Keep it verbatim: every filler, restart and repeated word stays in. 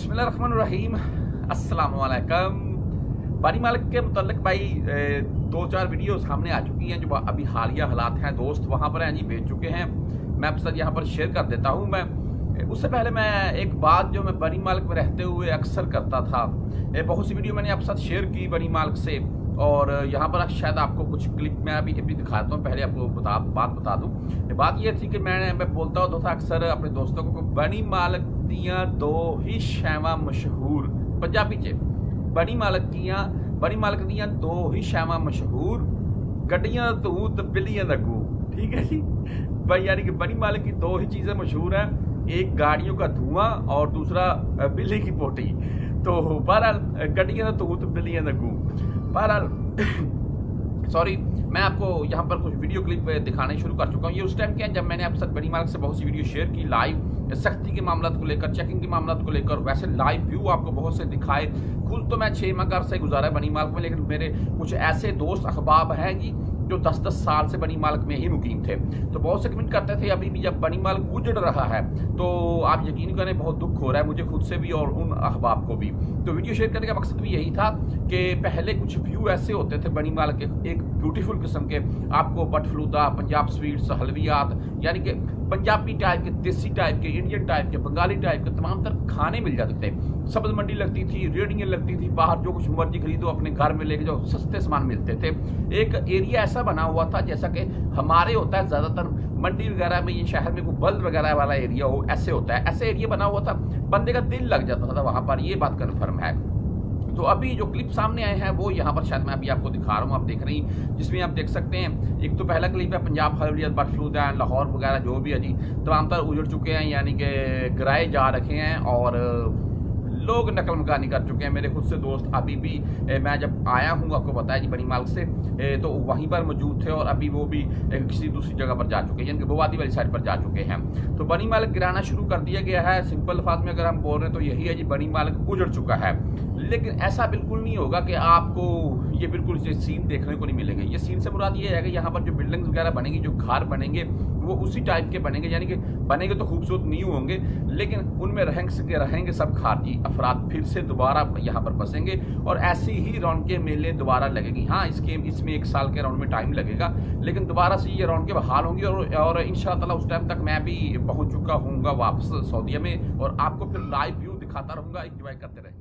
बिस्मिल्लाहिर्रहमानिर्रहीम, अस्सलाम वालेकुम। बनी मालिक के मुतल्लिक भाई दो चार वीडियो सामने आ चुकी हैं जो अभी हालिया हालात हैं, दोस्त वहाँ पर हैं जी, भेज चुके हैं। मैं आपके साथ यहाँ पर शेयर कर देता हूँ। मैं उससे पहले मैं एक बात जो मैं बनी मालिक में रहते हुए अक्सर करता था, बहुत सी वीडियो मैंने आपके साथ शेयर की बनी मालिक से, और यहाँ पर शायद आपको कुछ क्लिप मैं अभी अभी दिखाता हूँ। पहले आपको बता बात बता दूँ। बात ये थी कि मैंने मैं बोलता होता था अक्सर अपने दोस्तों को, बनी मालिक दियाँ दो ही शैवा मशहूर पंजाबी च बनी मालिक दियाँ बनी मालिक दियाँ दो ही शैवा मशहूर, गड्डियां तू तो बिल्लियां दा गू। ठीक है जी भाई, यानी कि बनी मालिक की दो ही चीज़ें मशहूर हैं, एक गाड़ियों का धुआं और दूसरा बिल्ली की पोटी। तो बहरहाल गड्डियां तू तो बिल्लियां दा गू। बहरहाल सॉरी, मैं आपको यहाँ पर कुछ वीडियो क्लिप दिखाने शुरू कर चुका हूँ। ये उस टाइम क्या है जब मैंने आपके साथ बनी मालिक से बहुत सी वीडियो शेयर की, लाइव सख्ती के मामला को लेकर, चेकिंग के मामला को लेकर, वैसे लाइव व्यू आपको बहुत से दिखाए। खुद तो मैं छः माह घर से गुजारा बनी मालिक में, लेकिन मेरे कुछ ऐसे दोस्त अहबाब हैं जी जो दस दस साल से बनी मालिक में ही मुकीम थे। तो बहुत से कमेंट करते थे अभी भी जब बनी मालिक उजड़ रहा है, तो आप यकीन करें बहुत दुख हो रहा है मुझे खुद से भी और उन अहबाब को भी। तो वीडियो शेयर करने का मकसद भी यही था कि पहले कुछ व्यू ऐसे होते थे बनी मालिक के, एक ब्यूटीफुल किस्म के, आपको बटफलूदा, पंजाब स्वीट्स, हलवियात, यानी कि पंजाबी टाइप के, देसी टाइप के, इंडियन टाइप के, बंगाली टाइप के तमाम तर खाने मिल जाते थे। सब्ज मंडी लगती थी, रेडियाँ लगती थी, बाहर जो कुछ मर्जी खरीदो अपने घर में लेके जाओ, सस्ते सामान मिलते थे। एक एरिया ऐसा बना हुआ था जैसा कि हमारे होता है ज़्यादातर मंडी वगैरह में, ये शहर में कोई बल्द वगैरह वाला एरिया हो, ऐसे होता है, ऐसे एरिया बना हुआ था, बंदे का दिल लग जाता था वहाँ पर, ये बात कन्फर्म है। तो अभी जो क्लिप सामने आए हैं वो यहाँ पर शायद मैं अभी आपको दिखा रहा हूँ, आप देख रही हैं, जिसमें आप देख सकते हैं। एक तो पहला क्लिप है पंजाब हलविया, बटफलूदा, लाहौर वगैरह जो भी है जी, तमाम तर उजड़ चुके हैं, यानी कि गिराए जा रखे हैं और लोग नकल मकानी कर चुके हैं। मेरे खुद से दोस्त अभी भी ए, मैं जब आया हूँ आपको पता है जी बनी मालिक से, ए, तो वहीं पर मौजूद थे और अभी वो भी ए, किसी दूसरी जगह पर जा चुके हैं, यानी कि बोवादी वाली साइड पर जा चुके हैं। तो बनी मालिक गिराना शुरू कर दिया गया है। सिंपल अल्फाज में अगर हम बोल रहे हैं तो यही है जी, बनी मालिक उजड़ चुका है। लेकिन ऐसा बिल्कुल नहीं होगा कि आपको ये बिल्कुल ये सीन देखने को नहीं मिलेंगे। ये सीन से मुराद ये है कि यहाँ पर जो बिल्डिंग्स वगैरह बनेंगी, जो घर बनेंगे, वो उसी टाइप के बनेंगे, यानी कि बनेंगे तो खूबसूरत नहीं होंगे, लेकिन उनमें रहेंगे रहेंगे सब खारजी अफराद, फिर से दोबारा यहाँ पर बसेंगे और ऐसी ही रौनकें मेले दोबारा लगेगी। हाँ, इसके इसमें एक साल के राउंड में टाइम लगेगा, लेकिन दोबारा से ये रौनकें बहाल होंगी और, और इंशाअल्लाह उस टाइम तक मैं भी पहुँच चुका हूँ वापस सऊदीया में, और आपको फिर लाइव व्यू दिखाता रहूँगा। एंजॉय करते रहें।